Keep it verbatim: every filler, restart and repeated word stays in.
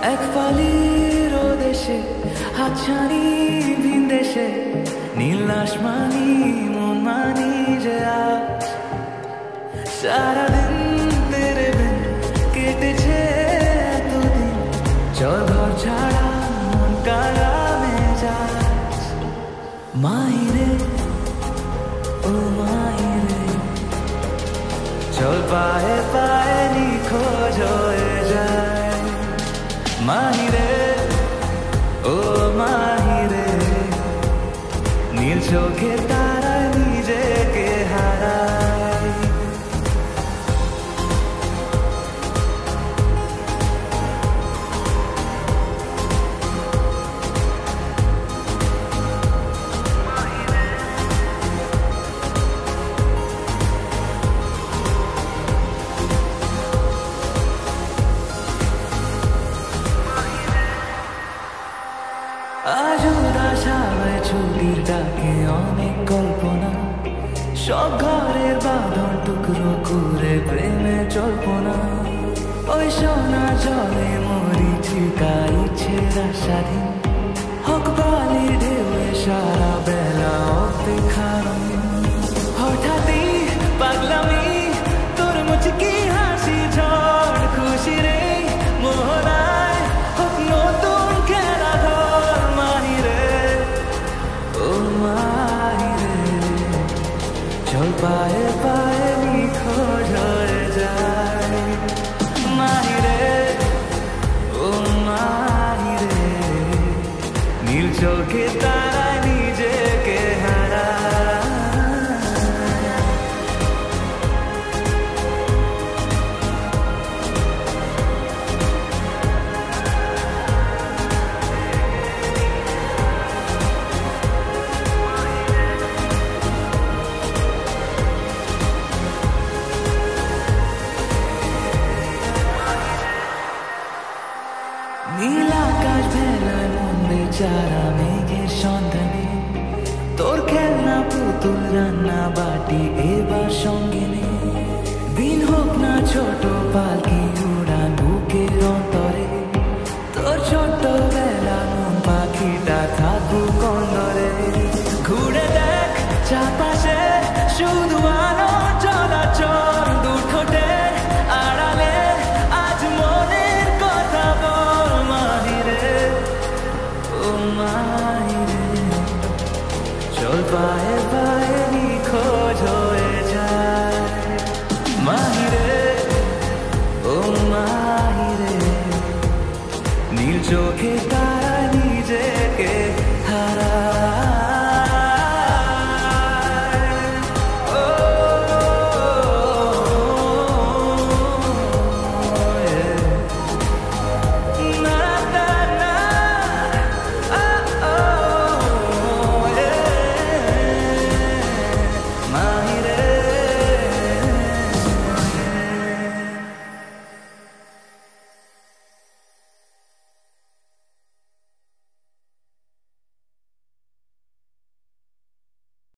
এক ফালির দেশে হাতছানি ভিন দেশে নীল আসমানি মন মানি যে আজ সারাদিন তেরে বিন কেটেছে এতদিন চল ঘর ছাড়া মন কারা মেজাজ মাহিরে ও মাহিরে চল পায়ে পায়ে নিখোঁজ হয়ে যায় মাহিরে ও মাহিরে নীল চোখে তারা নিজেকে হারায় আজ উদাসায় ছুটির ডাকে অনেক কল্পনা সব ঘরের বাঁধন টুকরো করে প্রেমে জল্পনা ওই সোনা জলে মরিচিকা ইচ্ছেরা স্বাধীন হক বালির ঢেউয়ে সারা বেলা অপেক্ষার হঠাৎই পাগলামি তোর মুচকি হাসি ঝড় খুশি রে মোহনায় হোক নতুন খেলা ঘর মাহিরে ও মাহিরে চল পায়ে পায়ে নিখোঁজ হয়ে যায় মাহিরে ও মাহিরে নীল চোখে তারা নিজেকে হারায় নীল আকাশ ভেলায় মন বেচারা মেঘের সন্ধানে তোর খেলনা পুতুল রান্না বাটি এবার সঙ্গে নে দিন হোক না ছোট পাল